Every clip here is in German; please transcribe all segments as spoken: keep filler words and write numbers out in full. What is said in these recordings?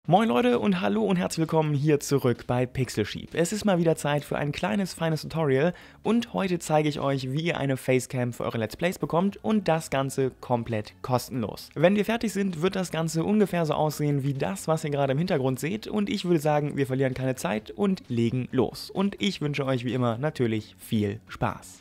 Moin Leute und hallo und herzlich willkommen hier zurück bei Pixelsheep. Es ist mal wieder Zeit für ein kleines, feines Tutorial und heute zeige ich euch, wie ihr eine Facecam für eure Let's Plays bekommt und das Ganze komplett kostenlos. Wenn wir fertig sind, wird das Ganze ungefähr so aussehen wie das, was ihr gerade im Hintergrund seht und ich würde sagen, wir verlieren keine Zeit und legen los. Und ich wünsche euch wie immer natürlich viel Spaß.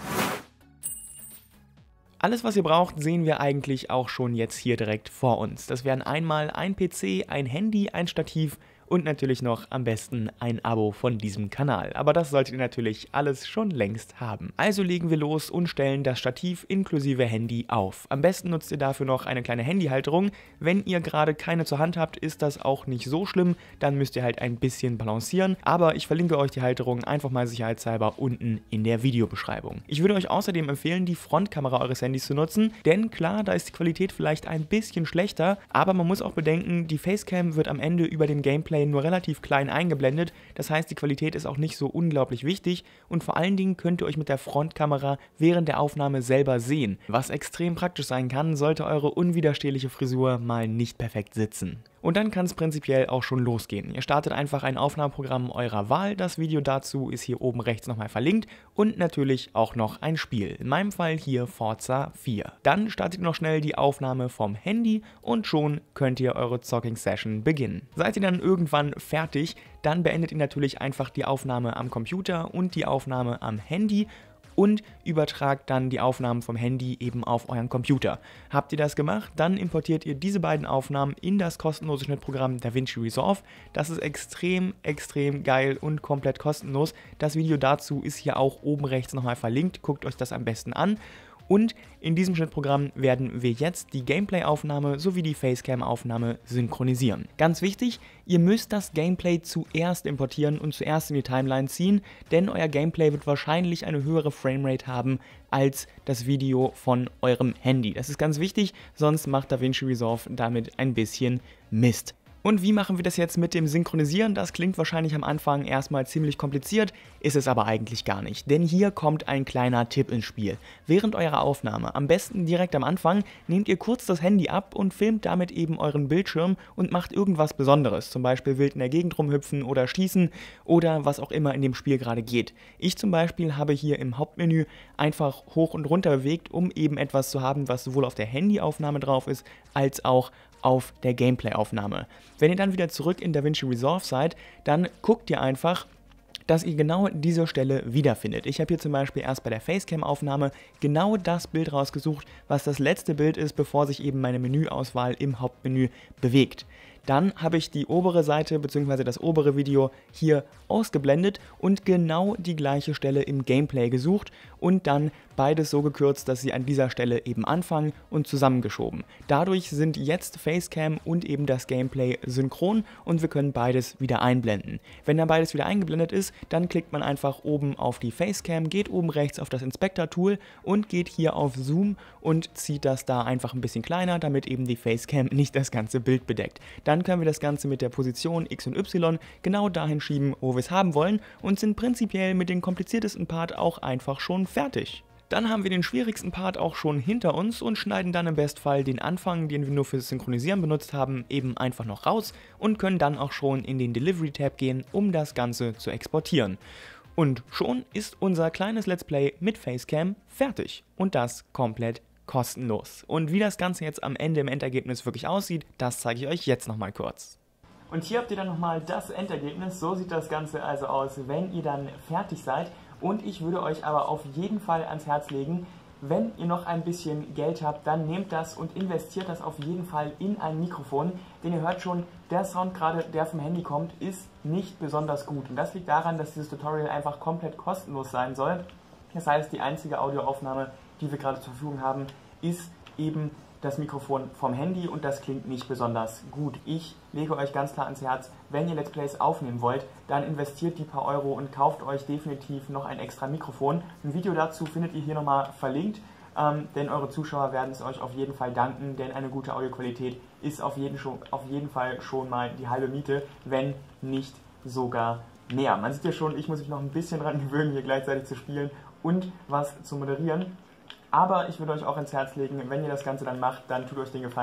Alles, was ihr braucht, sehen wir eigentlich auch schon jetzt hier direkt vor uns. Das wären einmal ein P C, ein Handy, ein Stativ und natürlich noch am besten ein Abo von diesem Kanal. Aber das solltet ihr natürlich alles schon längst haben. Also legen wir los und stellen das Stativ inklusive Handy auf. Am besten nutzt ihr dafür noch eine kleine Handyhalterung. Wenn ihr gerade keine zur Hand habt, ist das auch nicht so schlimm. Dann müsst ihr halt ein bisschen balancieren. Aber ich verlinke euch die Halterung einfach mal sicherheitshalber unten in der Videobeschreibung. Ich würde euch außerdem empfehlen, die Frontkamera eures Handys zu nutzen. Denn klar, da ist die Qualität vielleicht ein bisschen schlechter. Aber man muss auch bedenken, die Facecam wird am Ende über dem Gameplay nur relativ klein eingeblendet, das heißt die Qualität ist auch nicht so unglaublich wichtig und vor allen Dingen könnt ihr euch mit der Frontkamera während der Aufnahme selber sehen, was extrem praktisch sein kann, sollte eure unwiderstehliche Frisur mal nicht perfekt sitzen. Und dann kann es prinzipiell auch schon losgehen. Ihr startet einfach ein Aufnahmeprogramm eurer Wahl, das Video dazu ist hier oben rechts nochmal verlinkt und natürlich auch noch ein Spiel, in meinem Fall hier Forza vier. Dann startet ihr noch schnell die Aufnahme vom Handy und schon könnt ihr eure Zocking-Session beginnen. Seid ihr dann irgendwann fertig, dann beendet ihr natürlich einfach die Aufnahme am Computer und die Aufnahme am Handy und übertragt dann die Aufnahmen vom Handy eben auf euren Computer. Habt ihr das gemacht, dann importiert ihr diese beiden Aufnahmen in das kostenlose Schnittprogramm DaVinci Resolve. Das ist extrem, extrem geil und komplett kostenlos. Das Video dazu ist hier auch oben rechts nochmal verlinkt, guckt euch das am besten an. Und in diesem Schnittprogramm werden wir jetzt die Gameplay-Aufnahme sowie die Facecam-Aufnahme synchronisieren. Ganz wichtig, ihr müsst das Gameplay zuerst importieren und zuerst in die Timeline ziehen, denn euer Gameplay wird wahrscheinlich eine höhere Framerate haben als das Video von eurem Handy. Das ist ganz wichtig, sonst macht DaVinci Resolve damit ein bisschen Mist. Und wie machen wir das jetzt mit dem Synchronisieren? Das klingt wahrscheinlich am Anfang erstmal ziemlich kompliziert, ist es aber eigentlich gar nicht. Denn hier kommt ein kleiner Tipp ins Spiel. Während eurer Aufnahme, am besten direkt am Anfang, nehmt ihr kurz das Handy ab und filmt damit eben euren Bildschirm und macht irgendwas Besonderes. Zum Beispiel wild in der Gegend rumhüpfen oder schießen oder was auch immer in dem Spiel gerade geht. Ich zum Beispiel habe hier im Hauptmenü einfach hoch und runter bewegt, um eben etwas zu haben, was sowohl auf der Handyaufnahme drauf ist, als auch auf der Gameplay-Aufnahme. Wenn ihr dann wieder zurück in DaVinci Resolve seid, dann guckt ihr einfach, dass ihr genau diese Stelle wiederfindet. Ich habe hier zum Beispiel erst bei der Facecam-Aufnahme genau das Bild rausgesucht, was das letzte Bild ist, bevor sich eben meine Menüauswahl im Hauptmenü bewegt. Dann habe ich die obere Seite bzw. das obere Video hier ausgeblendet und genau die gleiche Stelle im Gameplay gesucht und dann beides so gekürzt, dass sie an dieser Stelle eben anfangen und zusammengeschoben. Dadurch sind jetzt Facecam und eben das Gameplay synchron und wir können beides wieder einblenden. Wenn dann beides wieder eingeblendet ist, dann klickt man einfach oben auf die Facecam, geht oben rechts auf das Inspector-Tool und geht hier auf Zoom und zieht das da einfach ein bisschen kleiner, damit eben die Facecam nicht das ganze Bild bedeckt. Dann können wir das Ganze mit der Position X und Y genau dahin schieben, wo wir es haben wollen und sind prinzipiell mit dem kompliziertesten Part auch einfach schon fertig. Dann haben wir den schwierigsten Part auch schon hinter uns und schneiden dann im Bestfall den Anfang, den wir nur fürs Synchronisieren benutzt haben, eben einfach noch raus und können dann auch schon in den Delivery-Tab gehen, um das Ganze zu exportieren. Und schon ist unser kleines Let's Play mit Facecam fertig und das komplett kostenlos. Und wie das Ganze jetzt am Ende im Endergebnis wirklich aussieht, das zeige ich euch jetzt nochmal kurz. Und hier habt ihr dann nochmal das Endergebnis, so sieht das Ganze also aus, wenn ihr dann fertig seid. Und ich würde euch aber auf jeden Fall ans Herz legen, wenn ihr noch ein bisschen Geld habt, dann nehmt das und investiert das auf jeden Fall in ein Mikrofon. Denn ihr hört schon, der Sound gerade, der vom Handy kommt, ist nicht besonders gut. Und das liegt daran, dass dieses Tutorial einfach komplett kostenlos sein soll. Das heißt, die einzige Audioaufnahme, die wir gerade zur Verfügung haben, ist eben das Mikrofon vom Handy und das klingt nicht besonders gut. Ich lege euch ganz klar ans Herz, wenn ihr Let's Plays aufnehmen wollt, dann investiert die paar Euro und kauft euch definitiv noch ein extra Mikrofon. Ein Video dazu findet ihr hier nochmal verlinkt, ähm, denn eure Zuschauer werden es euch auf jeden Fall danken, denn eine gute Audioqualität ist auf jeden, schon, auf jeden Fall schon mal die halbe Miete, wenn nicht sogar mehr. Man sieht ja schon, ich muss mich noch ein bisschen dran gewöhnen, hier gleichzeitig zu spielen und was zu moderieren. Aber ich würde euch auch ins Herz legen, wenn ihr das Ganze dann macht, dann tut euch den Gefallen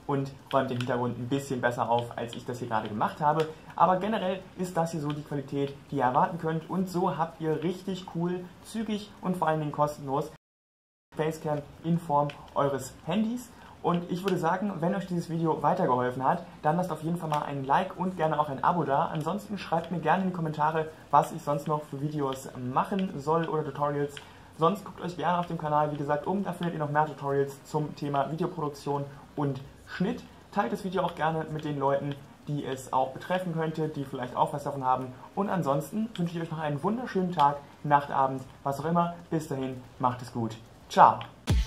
und räumt den Hintergrund ein bisschen besser auf, als ich das hier gerade gemacht habe. Aber generell ist das hier so die Qualität, die ihr erwarten könnt, und so habt ihr richtig cool, zügig und vor allen Dingen kostenlos Facecam in Form eures Handys. Und ich würde sagen, wenn euch dieses Video weitergeholfen hat, dann lasst auf jeden Fall mal ein Like und gerne auch ein Abo da. Ansonsten schreibt mir gerne in die Kommentare, was ich sonst noch für Videos machen soll oder Tutorials. Sonst guckt euch gerne auf dem Kanal, wie gesagt, um. Da findet ihr noch mehr Tutorials zum Thema Videoproduktion und Schnitt. Teilt das Video auch gerne mit den Leuten, die es auch betreffen könnte, die vielleicht auch was davon haben. Und ansonsten wünsche ich euch noch einen wunderschönen Tag, Nacht, Abend, was auch immer. Bis dahin, macht es gut. Ciao!